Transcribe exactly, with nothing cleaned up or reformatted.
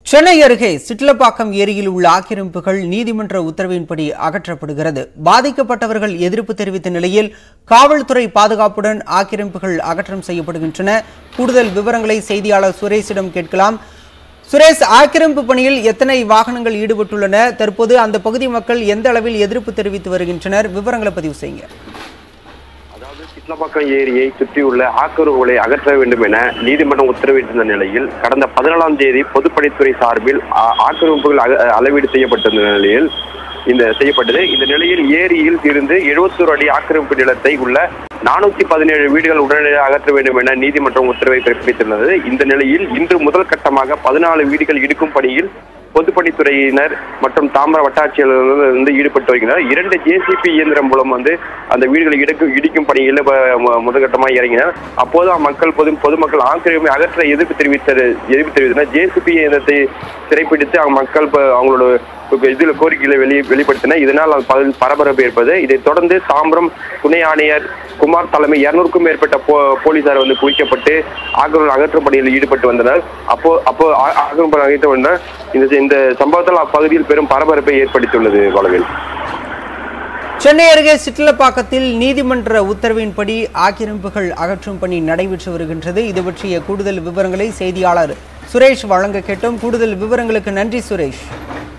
சென்னை அருகே சிட்லப்பாக்கம் ஏரியில் உள்ள ஆக்கிரமிப்புகள் நீதிமன்ற உத்தரவின்படி அகற்றப்படுகிறது. பாதிக்கப்பட்டவர்கள் எதிர்ப்பு தெரிவித்த நிலையில் காவல்துறை பாதுகாப்புடன் ஆக்கிரமிப்புகள் அகற்றம் செய்யப்படுகின்றன. கூடுதல் விவரங்களை செய்தியாளர் சுரேஷிடம் கேட்கலாம். சுரேஷ், ஆக்கிரமிப்பு பணியில் எத்தனை வாகனங்கள் ஈடுபட்டுள்ளன? தற்போது அந்த பகுதி மக்கள் எந்த அளவில் எதிர்ப்பு தெரிவித்து வருகின்றனர்? விவரங்களை பதிவு செய்யுங்க. அதாவது சிட்லப்பாக்கம் ஏரியை சுற்றியுள்ள ஆக்கிரமிப்புகளை அகற்ற வேண்டும் என நீதிமன்றம் உத்தரவிட்டிருந்த நிலையில் கடந்த பதினாலாம் தேதி பொதுப்பணித்துறை சார்பில் ஆக்கிரமிப்புகள் அளவீடு செய்யப்பட்டிருந்த நிலையில் இந்த செய்யப்பட்டது. இந்த நிலையில் ஏரியில் இருந்து எழுபத்தோரு அடி ஆக்கிரமிப்பு நிலத்தை உள்ள நானூத்தி பதினேழு வீடுகள் உடனடியாக அகற்ற வேண்டும் என நீதிமன்றம் உத்தரவை பிறப்பித்துள்ளது. இந்த நிலையில் இன்று முதல் கட்டமாக பதினாலு வீடுகள் இடிக்கும் பணியில் பொதுப்பணித்துறையினர் மற்றும் தாம்பரம் வட்டாட்சியர்கள் வந்து ஈடுபட்டு வருகின்றனர். இரண்டு ஜேசிபி இயந்திரம் மூலம் வந்து அந்த வீடுகளை இடிக்கும் இடிக்கும் பணியில் முதற்கட்டமாக இறங்கினர். அப்போது மக்கள் பொது பொதுமக்கள் ஆக்கிரமிப்பை அகற்ற எதிர்ப்பு தெரிவித்த எதிர்ப்பு தெரிவித்தனர். ஜேசிபி இயந்திரத்தை சிறைப்பிடித்து அவங்க மக்கள் அவங்களோட இதில் கோரிக்கைகளை வெளி வெளிப்படுத்தினர். இதனால் பரபரப்பு ஏற்பது. இதைத் தொடர்ந்து தாம்பரம் துணை ஆணையர் குமார் தலைமை இருநூறுக்கும் மேற்பட்ட போ போலீசார் வந்து குவிக்கப்பட்டு ஆக்கிரமிப்பு அகற்றும் பணியில் ஈடுபட்டு வந்தனர். அப்போ அப்போ ஆக்கிரமிப்பு அகற்ற வந்தனர். இந்த இந்த சம்பவத்தால் அப்பகுதியில் பெரும் பரபரப்பை ஏற்படுத்தியுள்ளது. வளவில் சென்னை அருகே சிட்லப்பாக்கத்தில் நீதிமன்ற உத்தரவின்படி ஆக்கிரமிப்புகள் அகற்றும் பணி நடைபெற்று வருகின்றது. இது பற்றிய கூடுதல் விவரங்களை செய்தியாளர் சுரேஷ் வழங்க கேட்டோம். கூடுதல் விவரங்களுக்கு நன்றி சுரேஷ்.